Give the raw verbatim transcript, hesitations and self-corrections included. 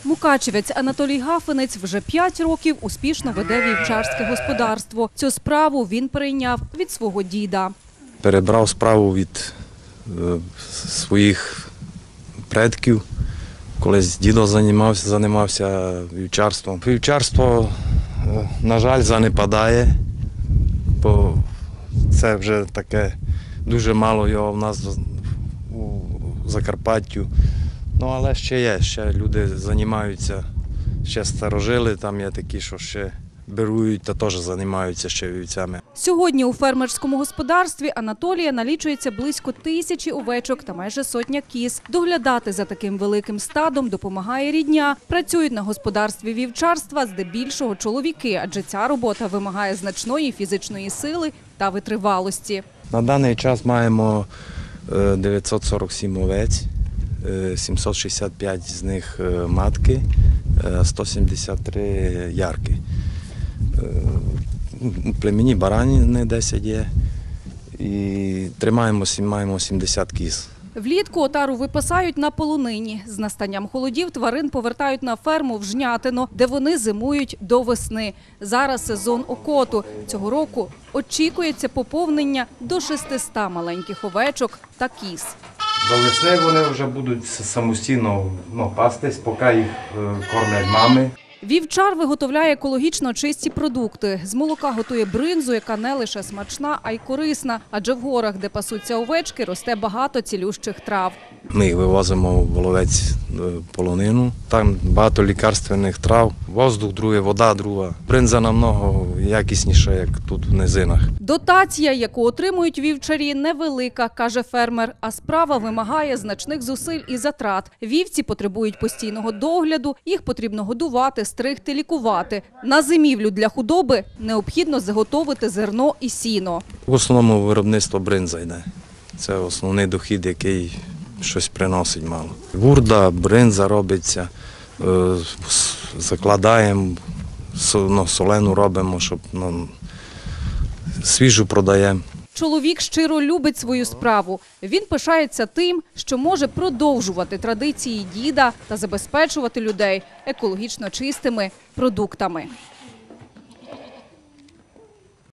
Мукачевець Анатолій Гафинець вже п'ять років успішно веде вівчарське господарство. Цю справу він перейняв від свого діда. Перебрав справу від е, своїх предків. Колись дідо займався, займався вівчарством. Вівчарство, е, на жаль, занепадає, бо це вже таке, дуже мало його в нас у Закарпаттю. Ну, але ще є, ще люди займаються, ще старожили, там є такі, що ще беруть та теж займаються ще вівцями. Сьогодні у фермерському господарстві Анатолія налічується близько тисячі овечок та майже сотня кіз. Доглядати за таким великим стадом допомагає рідня. Працюють на господарстві вівчарства здебільшого чоловіки, адже ця робота вимагає значної фізичної сили та витривалості. На даний час маємо дев'ятсот сорок сім овець, сімсот шістдесят п'ять з них матки, сто сімдесят три ярки. У племені баранини десять є і тримаємо, маємо сімдесят кіз. Влітку отару випасають на полонині. З настанням холодів тварин повертають на ферму в Жнятино, де вони зимують до весни. Зараз сезон окоту. Цього року очікується поповнення до шестисот маленьких овечок та кіз. До весни вони вже будуть самостійно ну, пастись, поки їх кормлять мами. Вівчар виготовляє екологічно чисті продукти. З молока готує бринзу, яка не лише смачна, а й корисна. Адже в горах, де пасуться овечки, росте багато цілющих трав. Ми їх вивозимо в Воловець полонину. Там багато лікарственних трав. Воздух друге, вода друга. Бринза намного якісніша, як тут в низинах. Дотація, яку отримують вівчарі, невелика, каже фермер. А справа вимагає значних зусиль і затрат. Вівці потребують постійного догляду, їх потрібно годувати, стригти, лікувати. На зимівлю для худоби необхідно заготовити зерно і сіно. В основному виробництво бринза йде. Це основний дохід, який щось приносить мало. Бурда, бринза робиться, закладаємо, солену робимо, щоб ну, свіжу продаємо. Чоловік щиро любить свою справу. Він пишається тим, що може продовжувати традиції діда та забезпечувати людей екологічно чистими продуктами.